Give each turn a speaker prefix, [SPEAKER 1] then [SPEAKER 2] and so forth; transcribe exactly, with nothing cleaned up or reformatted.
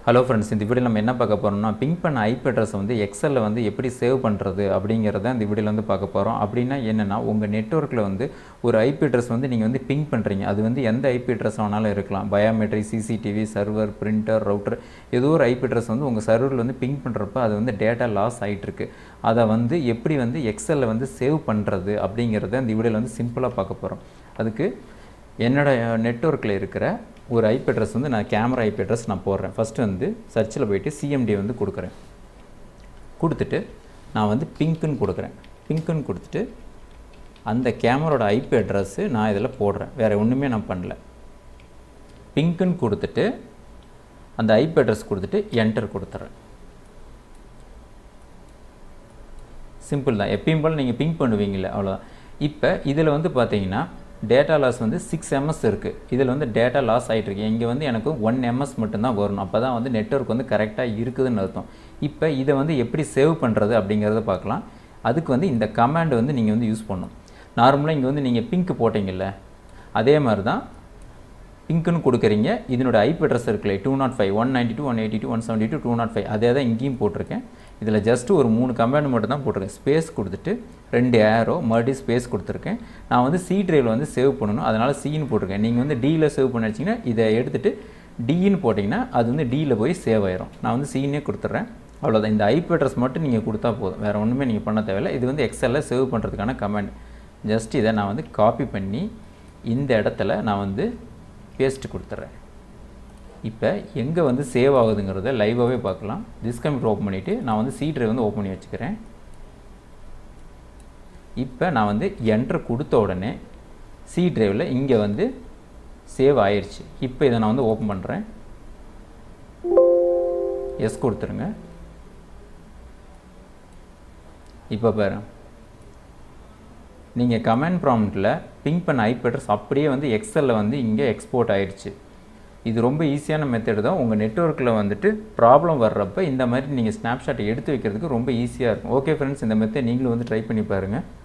[SPEAKER 1] Hello friends, இந்த வீடியோவில் நம்ம என்ன பார்க்க போகிறோம்னா, பிங்க் பண்ண ஐபி அட்ரஸ் வந்து எக்ஸலில் வந்து எப்படி சேவ் பண்ணுறது அப்படிங்கிறத இந்த வீடியோவில் வந்து பார்க்க போகிறோம். அப்படின்னா என்னென்னா, உங்கள் நெட்வொர்க்கில் வந்து ஒரு ஐபி அட்ரஸ் வந்து நீங்கள் வந்து பிங்க் பண்ணுறீங்க. அது வந்து எந்த ஐபி அட்ரஸ் வேணாலும் இருக்கலாம். Biometric, CCTV, server, printer, router, ஏதோ ஒரு ஐபி அட்ரஸ் வந்து உங்கள் சர்வரில் வந்து பிங்க் பண்ணுறப்ப அது வந்து டேட்டா லாஸ் ஆகிட்டுருக்கு. அதை வந்து எப்படி வந்து எக்ஸலில் வந்து சேவ் பண்ணுறது அப்படிங்கிறத இந்த வீடியோவில் வந்து சிம்பிளாக பார்க்க போகிறோம். அதுக்கு என்னோடய நெட்வொர்க்கில் இருக்கிற ஒரு ஐபி அட்ரஸ் வந்து நான் கேமரா ஐபி அட்ரஸ் நான் போடுறேன். ஃபஸ்ட்டு வந்து சர்ச்சில் போய்ட்டு சிஎம்டி வந்து கொடுக்குறேன். கொடுத்துட்டு நான் வந்து பிங்க்குன்னு கொடுக்குறேன். பிங்க்குன்னு கொடுத்துட்டு அந்த கேமரோட ஐபி அட்ரஸ்ஸு நான் இதில் போடுறேன். வேறு ஒன்றுமே நான் பண்ணல. பிங்க்குன்னு கொடுத்துட்டு அந்த ஐபி அட்ரஸ் கொடுத்துட்டு என்டர் கொடுத்துட்றேன். சிம்பிள் தான். எப்பயும் போல் நீங்கள் பிங்க் பண்ணுவீங்களே, அவ்வளோதான். இப்போ இதில் வந்து பார்த்தீங்கன்னா டேட்டா லாஸ் வந்து சிக்ஸ் எம்எஸ் இருக்குது. இதில் வந்து டேட்டா லாஸ் ஆகிட்டுருக்கு. இங்கே வந்து எனக்கு ஒன் எம்எஸ் மட்டும்தான் வரணும். அப்போ தான் வந்து நெட்வொர்க் வந்து கரெக்டாக இருக்குதுன்னு அர்த்தம். இப்போ இதை வந்து எப்படி சேவ் பண்ணுறது அப்படிங்கிறத பார்க்கலாம். அதுக்கு வந்து இந்த கமாண்ட் வந்து நீங்கள் வந்து யூஸ் பண்ணணும். நார்மலாக இங்கே வந்து நீங்கள் பிங்க் போட்டிங்கல்ல, அதே மாதிரி தான் பிங்க்குன்னு கொடுக்குறீங்க. இதனோட ஐபி அட்ரஸ் இருக்குல்ல, two nought five one ninety two one eighty two one seventy two two nought five அதே தான் இங்கேயும் போட்டிருக்கேன். இதில் ஜஸ்ட்டு ஒரு மூணு கமாண்ட் மட்டும் தான் போட்டிருக்கேன். ஸ்பேஸ் கொடுத்துட்டு ரெண்டு ஏரோ மறுபடியும் ஸ்பேஸ் கொடுத்துருக்கேன். நான் வந்து சி ட்ரைவில் வந்து சேவ் பண்ணணும், அதனால் சின்னு போட்டிருக்கேன். நீங்கள் வந்து டியில் சேவ் பண்ணி வச்சிங்கன்னா இதை எடுத்துகிட்டு டின்னு போட்டிங்கன்னா அது வந்து டியில் போய் சேவ் ஆயிரும். நான் வந்து சின்னே கொடுத்துட்றேன். அவ்வளோதான். இந்த ஐபி அட்ரஸ் மட்டும் நீங்கள் கொடுத்தா போதும், வேறு ஒன்றுமே நீங்கள் பண்ண தேவையில்லை. இது வந்து எக்ஸலில் சேவ் பண்ணுறதுக்கான கமாண்ட். ஜஸ்ட் இதை நான் வந்து காப்பி பண்ணி இந்த இடத்துல நான் வந்து பேஸ்ட் கொடுத்துட்றேன். இப்போ எங்கே வந்து சேவ் ஆகுதுங்கிறத லைவாகவே பார்க்கலாம். திஸ் கம்ப்யூட்டர் ஓப்பன் பண்ணிவிட்டு நான் வந்து சி ட்ரைவ் வந்து ஓப்பன் பண்ணி வச்சுக்கிறேன். இப்போ நான் வந்து என்டர் கொடுத்த உடனே சி ட்ரைவில் இங்கே வந்து சேவ் ஆயிடுச்சு. இப்போ இதை நான் வந்து ஓப்பன் பண்ணுறேன். எஸ் கொடுத்துருங்க. இப்போ பாரு, நீங்கள் கமெண்ட் ப்ராம்ப்டில் பிங்க் பண்ண ஐபி அட்ரஸ் அப்படியே வந்து எக்ஸலில் வந்து இங்கே எக்ஸ்போர்ட் ஆயிடுச்சு. இது ரொம்ப ஈஸியான மெத்தட் தான். உங்கள் நெட்வொர்க்கில் வந்துட்டு ப்ராப்ளம் வர்றப்போ இந்த மாதிரி நீங்கள் ஸ்னாப்ஷாட் எடுத்து வைக்கிறதுக்கு ரொம்ப ஈஸியாக இருக்கும். ஓகே ஃப்ரெண்ட்ஸ், இந்த மெத்தட் நீங்களும் வந்து ட்ரை பண்ணி பாருங்கள்.